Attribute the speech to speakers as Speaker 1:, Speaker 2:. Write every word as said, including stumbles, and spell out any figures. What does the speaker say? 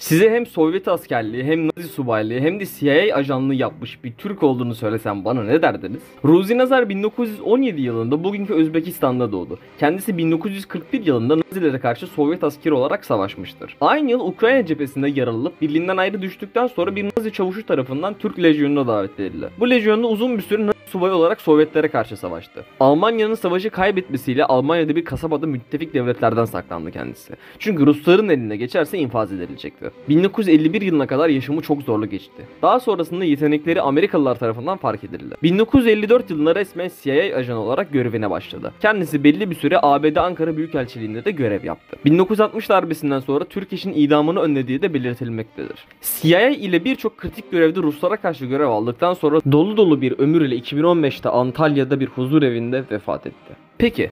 Speaker 1: Size hem Sovyet askerliği hem Nazi subaylığı hem de C I A ajanlığı yapmış bir Türk olduğunu söylesem bana ne derdiniz? Ruzi Nazar bin dokuz yüz on yedi yılında bugünkü Özbekistan'da doğdu. Kendisi bin dokuz yüz kırk bir yılında Nazilere karşı Sovyet askeri olarak savaşmıştır. Aynı yıl Ukrayna cephesinde yaralanıp birliğinden ayrı düştükten sonra bir Nazi çavuşu tarafından Türk Lejyonu'na davet edildi. Bu lejyonda uzun bir süre Nazi subayı olarak Sovyetlere karşı savaştı. Almanya'nın savaşı kaybetmesiyle Almanya'da bir kasabada müttefik devletlerden saklandı kendisi. Çünkü Rusların eline geçerse infaz edilecekti. bin dokuz yüz elli bir yılına kadar yaşamı çok zorlu geçti. Daha sonrasında yetenekleri Amerikalılar tarafından fark edildi. bin dokuz yüz elli dört yılında resmen C I A ajanı olarak görevine başladı. Kendisi belli bir süre A B D Ankara Büyükelçiliğinde de görev yaptı. bin dokuz yüz altmış darbesinden sonra Türk eşin idamını önlediği de belirtilmektedir. C I A ile birçok kritik görevde Ruslara karşı görev aldıktan sonra dolu dolu bir ömür ile iki bin on beşte Antalya'da bir huzur evinde vefat etti. Peki